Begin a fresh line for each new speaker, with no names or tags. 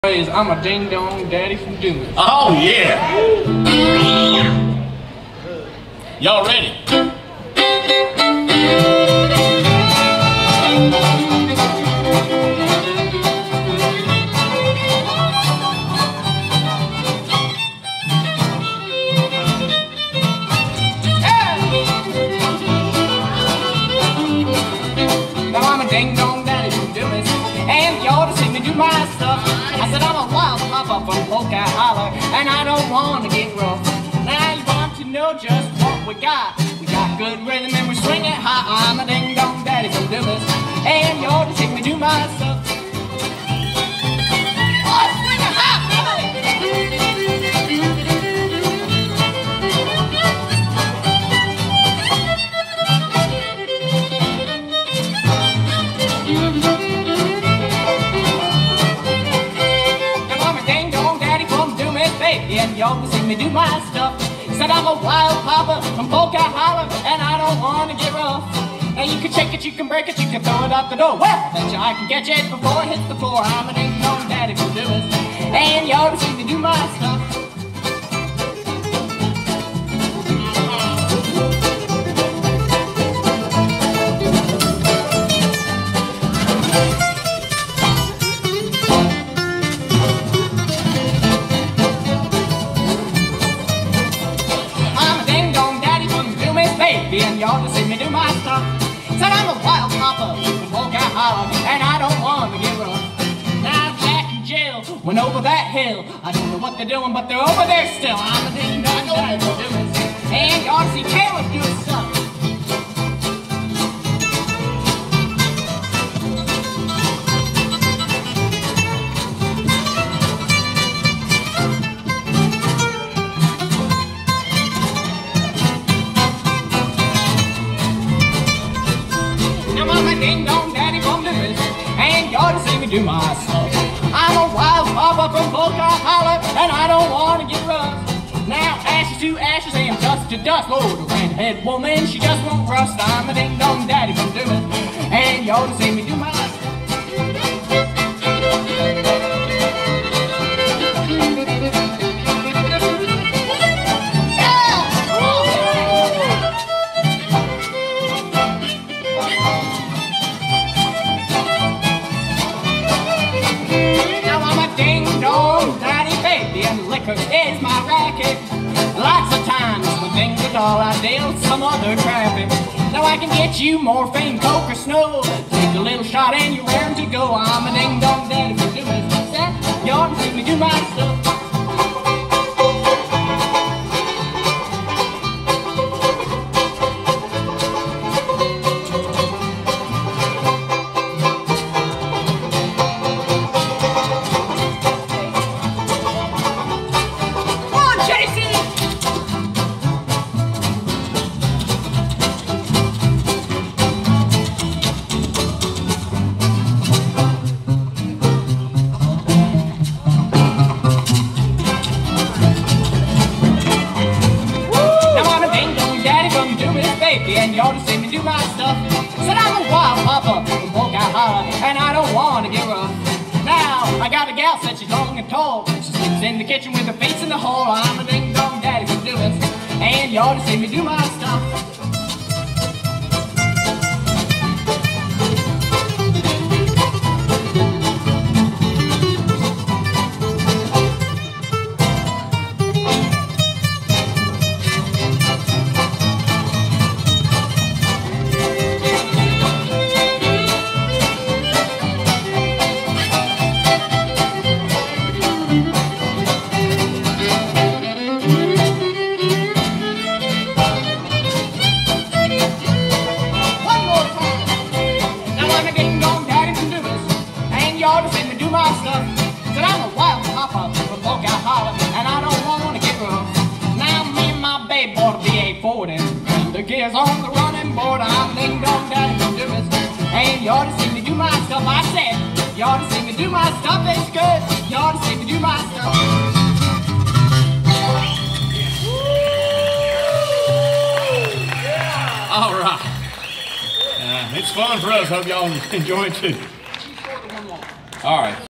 I'm a ding-dong daddy from Dumas.
Oh, yeah. Y'all ready?
Now I'm a ding-dong daddy from Dumas, and you ought to see me do my stuff. I said I'm a wild papa from Polka Holler, and I don't want to get rough. Now you want to know just what we got. We got good rhythm and we swing it high. I'm a ding-dong daddy from Dumas, and you ought to see me do my stuff. Oh, swing it high, and y'all see me do my stuff. Said I'm a wild papa from Polka Holler, and I don't want to get rough. Now you can shake it, you can break it, you can throw it out the door. Well, I bet you I can catch it before it hits the floor. I'm a ding-dong daddy from Dumas, and y'all see me do my stuff. And y'all just see me do my stuff. Said I'm a wild papa from Polka Holler, and I don't want to get rough. Now Jack and Jill went over that hill. I don't know what they're doing, but they're over there still. I'm a ding-dong daddy from Dumas, and y'all see Caleb doing stuff. Ding-dong daddy from Dumas, and you ought to see me do my stuff. I'm a wild papa from Polka Holler, and I don't want to get rough. Now ashes to ashes and dust to dust. Oh, the redhead woman, she just won't rust. I'm a ding-dong daddy from Dumas, and you ought to see me do my stuff. Liquor is my racket. Lots of times when things are dull, I deal some other traffic. Now I can get you morphine, coke, or snow. Take a little shot and you're raring to go. I'm a ding-dong daddy for Dumas. You ought to see me do my stuff. And you ought to see me do my stuff. Said I'm a wild papa from Polka Holler, and I don't want to get rough. Now I got a gal, said she's long and tall. She sleeps in the kitchen with her feet in the hall. I'm a ding-dong daddy from Dumas, and you ought to see me do my stuff. You ought to see me do my stuff. Said I'm a wild papa from Polka Holler, and I don't want to get rough. Now me and my babe bought a V8 and the gears on the running board. I'm ding-dong daddy from Dumas, and you ought to see me do my stuff. I said, you ought to see me do my stuff. It's good. You ought to see me do my stuff.
All right. It's fun for us. Hope y'all enjoy it too. All right.